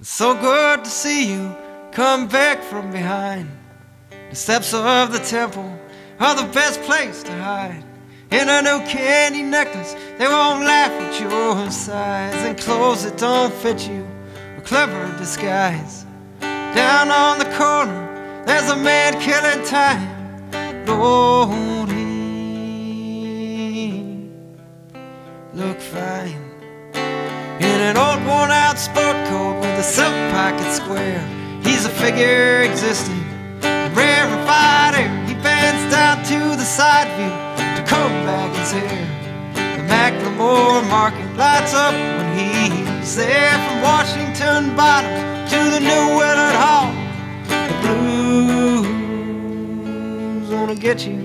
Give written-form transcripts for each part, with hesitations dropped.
It's so good to see you come back from behind. The steps of the temple are the best place to hide. In a new candy necklace, they won't laugh at your size. And clothes that don't fit you, a clever disguise. Down on the corner, there's a man killing time. Don't he look fine? In an old worn-out sport coat with a silk pocket square, he's a figure existing in rarefied air. He bends down to the side view to comb back his hair. The Macklemore market lights up when he's there. From Washington Bottom to the New Willard Hall, the blues wanna get you.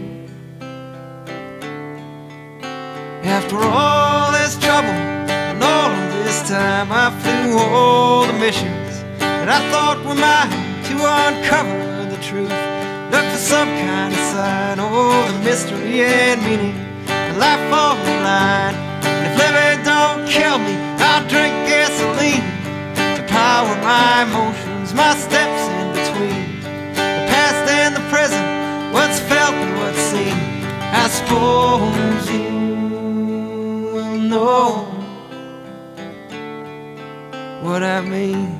After all this trouble and all of this time, I flew all the missions that I thought were mine to uncover the truth. Look for some kind of sign, oh, the mystery and meaning, the life on the line. And if living don't kill me, I'll drink gasoline to power my emotions, my steps in between the past and the present, what's felt and what's seen. I suppose you will know what I mean.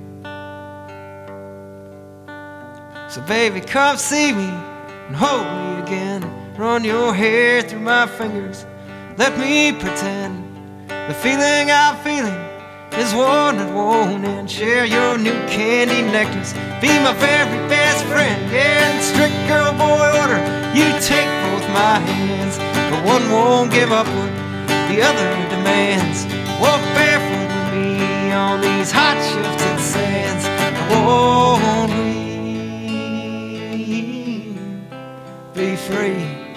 So baby, come see me and hold me again. Run your hair through my fingers, let me pretend the feeling I'm feeling is one that won't end. Share your new candy necklace, be my very best friend. Yeah, in strict girl boy order, you take both my hands, but one won't give up what the other demands. Walk barefoot with me on these hot shifted sands. Won't we be free?